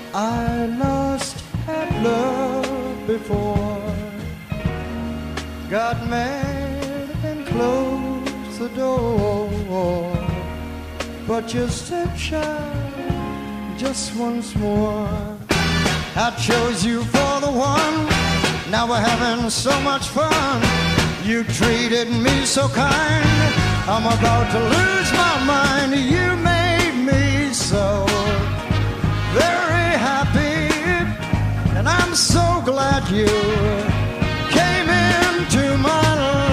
I lost had love before, got mad and closed the door, but you step shy just once more. I chose you for the one, now we're having so much fun. You treated me so kind, I'm about to lose my mind. You made me so very happy, and I'm so glad you came into my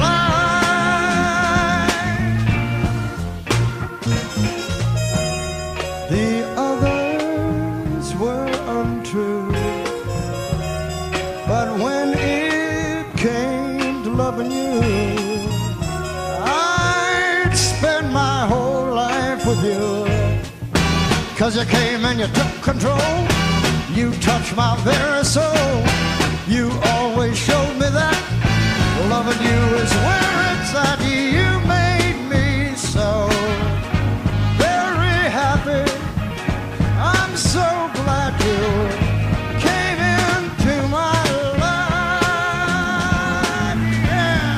life. The others were untrue, but when it came to loving you, I'd spend my whole life with you. 'Cause you came and you took control, you touched my very soul. You always showed me that loving you is where it's at. You made me so very happy, I'm so glad you came into my life. Yeah.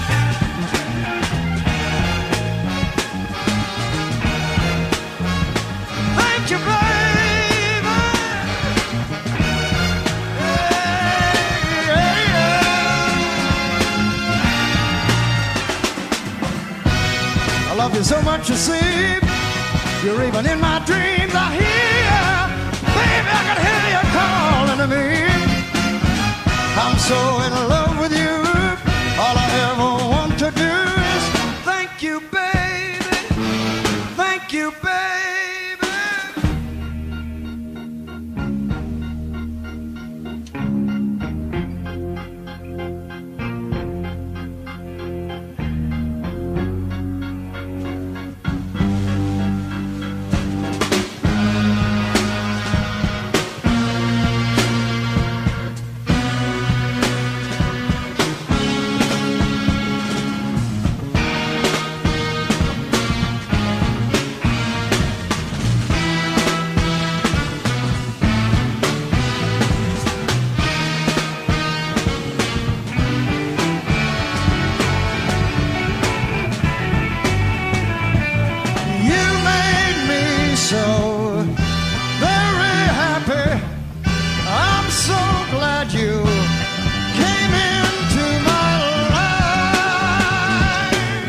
Thank you, baby. Yeah, yeah, yeah. I love you so much, you see. You're even in my dreams. I hear, baby, I can hear you calling to me. I'm so in love with you. All I ever want to do is thank you, baby. Thank you, baby. So very happy, I'm so glad you came into my life.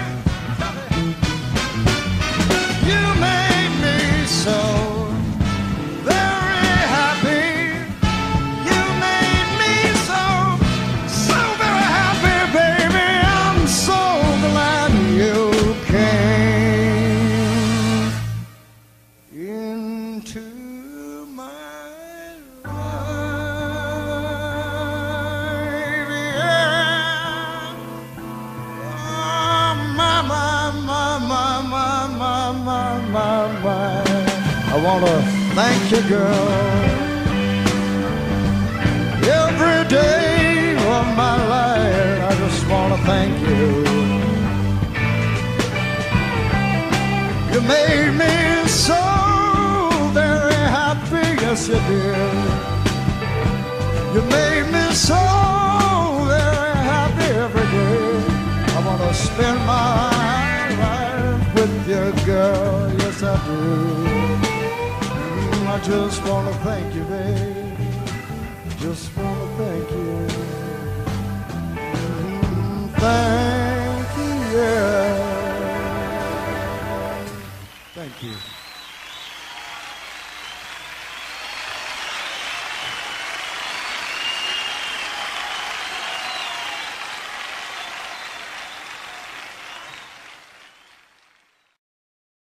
You made me so very happy. You made me so very happy, baby. I'm so glad you came into my life, yeah. Oh, my. I want to thank you, girl, every day of my life. I just want to thank you. You made me so very happy, yes you did. You made me so very happy every day. I want to spend my life with you, girl, yes I do. I just want to thank you, babe. Just want to thank you. Thank you, yeah. Thank you.